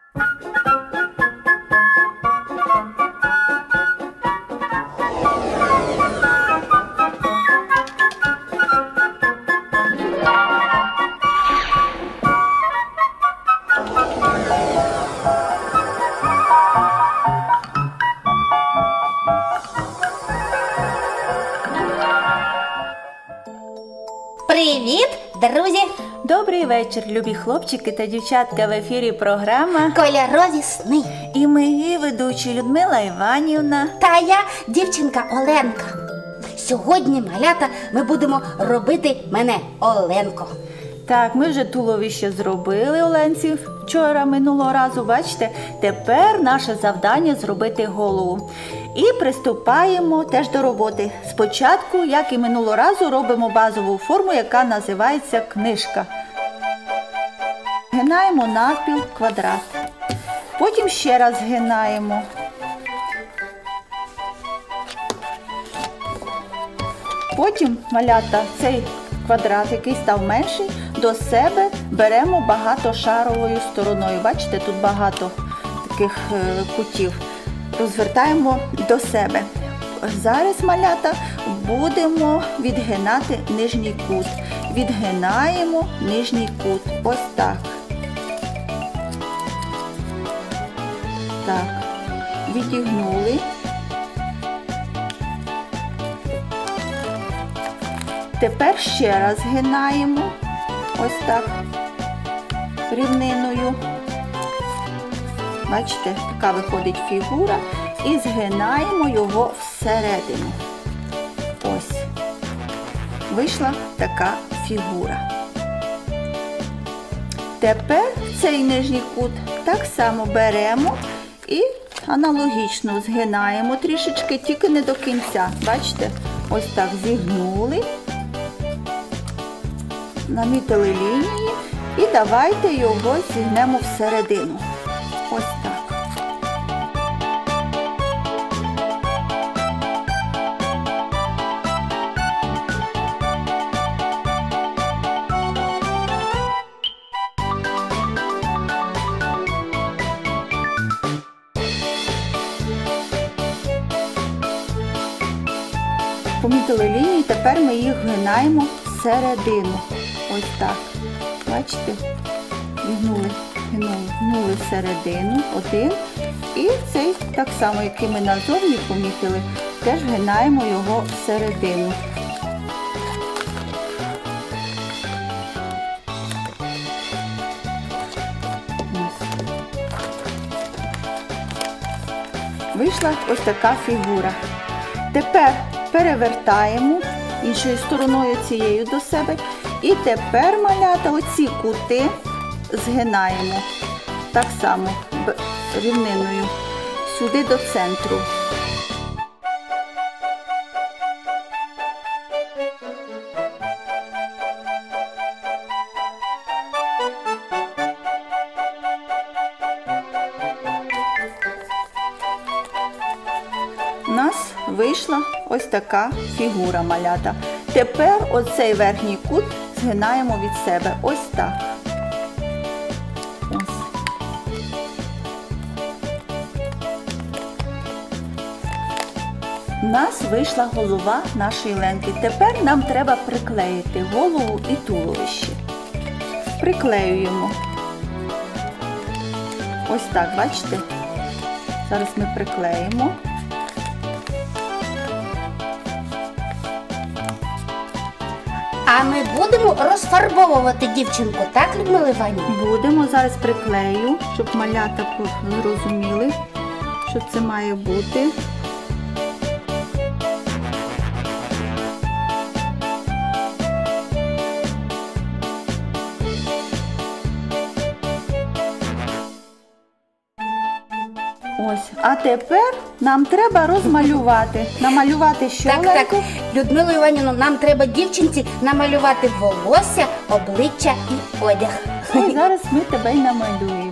Привіт, друзі! Добрий вечір, любі хлопчики та дівчатка, в ефірі програма Кольорові сни. І ми її ведучі Людмила Іванівна Та я, дівчинка Оленка. Сьогодні, малята, ми будемо робити мене Оленко. Так, ми вже туловище зробили Оленці вчора, минулого разу, бачите? Тепер наше завдання зробити голову. І приступаємо теж до роботи. Спочатку, як і минулого разу, робимо базову форму, яка називається книжка. Згинаємо навпіл квадрат. Потім ще раз згинаємо. Потім, малята, цей квадрат, який став менший, до себе беремо багатошаровою стороною. Бачите, тут багато таких кутів. Розвертаємо до себе. Зараз, малята, будемо відгинати нижній кут. Відгинаємо нижній кут. Ось так. Так. Відігнули. Тепер ще раз згинаємо. Ось так. Рівниною. Бачите, така виходить фігура. І згинаємо його всередину. Ось. Вийшла така фігура. Тепер цей нижній кут так само беремо і аналогічно згинаємо трішечки, тільки не до кінця. Бачите? Ось так зігнули. Намітили лінії і давайте його зігнемо всередину. Ось так. Помітили лінії, тепер ми їх вгинаємо всередину. Ось так. Бачите? Гнули всередину, один. І цей, так само, який ми назовні помітили, теж вгинаємо його всередину. Вийшла ось така фігура. Тепер перевертаємо іншою стороною цією до себе. І тепер, малята, оці кути згинаємо так само рівниною сюди до центру. У нас вийшла ось така фігура, малята. Тепер оцей верхній кут згинаємо від себе. Ось так. Ось. У нас вийшла голова нашої Ленки. Тепер нам треба приклеїти голову і туловище. Приклеюємо. Ось так, бачите? Зараз ми приклеїмо. А ми будемо розфарбовувати дівчинку, так, Людмила Іванівна? Будемо. Зараз приклею, щоб малята зрозуміли, що це має бути. Ось. А тепер нам треба розмалювати. Намалювати що, Так, Оленко? так. Людмила Іванівна, нам треба дівчинці намалювати волосся, обличчя і одяг. Ось зараз ми тебе й намалюємо.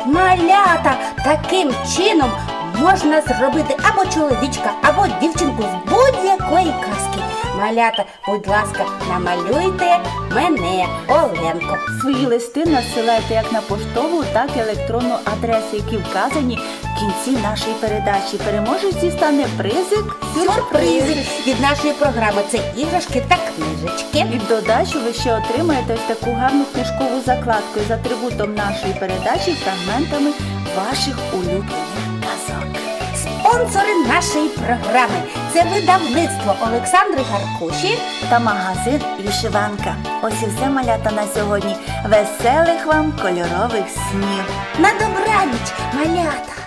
Малята, таким чином можна зробити або чоловічка, або дівчинку з будь-якої казки. Малята, будь ласка, намалюйте мене, Оленко. Свої листи надсилайте як на поштову, так і електронну адресу, які вказані в кінці нашої передачі. Переможець стане призик Сюрпризи від нашої програми – це іграшки та книжечки. І в додачу ви ще отримаєте ось таку гарну книжкову закладку з атрибутом нашої передачі, фрагментами ваших улюблених казок. Спонсори нашої програми – це видавництво Олександри Гаркуші Та магазин «Вишиванка». Ось і все, малята, на сьогодні. Веселих вам кольорових снів! на добраніч, малята!